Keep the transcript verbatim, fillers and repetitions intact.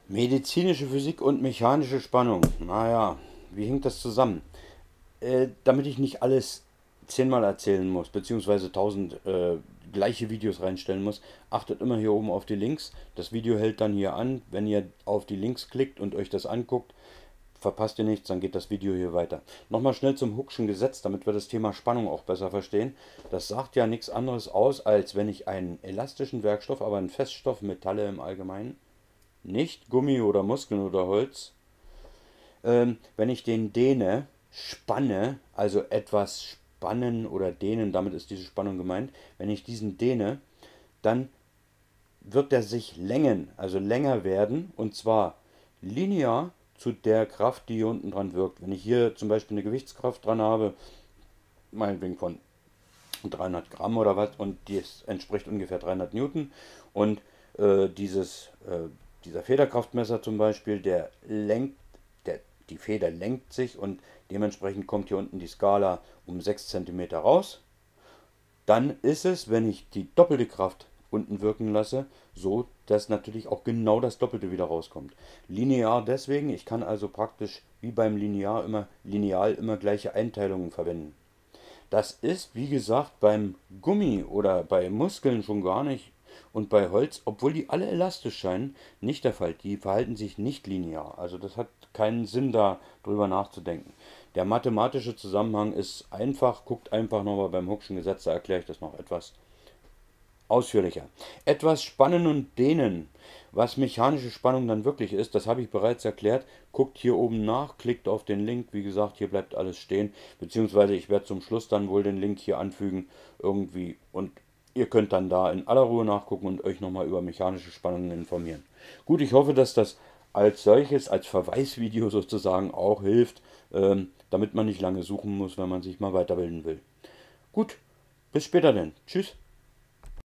Medizinische Physik und mechanische Spannung. Naja, wie hängt das zusammen? Äh, damit ich nicht alles zehnmal erzählen muss, beziehungsweise tausend äh, gleiche Videos reinstellen muss, achtet immer hier oben auf die Links. Das Video hält dann hier an. Wenn ihr auf die Links klickt und euch das anguckt, verpasst ihr nichts, dann geht das Video hier weiter. Nochmal schnell zum Hooke'schen Gesetz, damit wir das Thema Spannung auch besser verstehen. Das sagt ja nichts anderes aus, als wenn ich einen elastischen Werkstoff, aber einen Feststoff, Metalle im Allgemeinen, nicht Gummi oder Muskeln oder Holz, ähm, wenn ich den dehne, spanne, also etwas spannen oder dehnen, damit ist diese Spannung gemeint, wenn ich diesen dehne, dann wird der sich längen, also länger werden, und zwar linear zu der Kraft, die hier unten dran wirkt. Wenn ich hier zum Beispiel eine Gewichtskraft dran habe, meinetwegen von dreihundert Gramm oder was, und die entspricht ungefähr dreihundert Newton, und äh, dieses, äh, dieser Federkraftmesser zum Beispiel, der lenkt, der, die Feder lenkt sich, und dementsprechend kommt hier unten die Skala um sechs Zentimeter raus. Dann ist es, wenn ich die doppelte Kraft unten wirken lasse, so, dass natürlich auch genau das Doppelte wieder rauskommt. Linear deswegen, ich kann also praktisch wie beim Linear immer lineal immer gleiche Einteilungen verwenden. Das ist, wie gesagt, beim Gummi oder bei Muskeln schon gar nicht, und bei Holz, obwohl die alle elastisch scheinen, nicht der Fall. Die verhalten sich nicht linear. Also das hat keinen Sinn, da drüber nachzudenken. Der mathematische Zusammenhang ist einfach, guckt einfach nochmal beim Hooke'schen Gesetz, da erkläre ich das noch etwas ausführlicher. Etwas spannen und dehnen. Was mechanische Spannung dann wirklich ist, das habe ich bereits erklärt. Guckt hier oben nach, klickt auf den Link. Wie gesagt, hier bleibt alles stehen. Beziehungsweise ich werde zum Schluss dann wohl den Link hier anfügen irgendwie. Und ihr könnt dann da in aller Ruhe nachgucken und euch nochmal über mechanische Spannungen informieren. Gut, ich hoffe, dass das als solches, als Verweisvideo sozusagen auch hilft, ähm, damit man nicht lange suchen muss, wenn man sich mal weiterbilden will. Gut, bis später denn. Tschüss.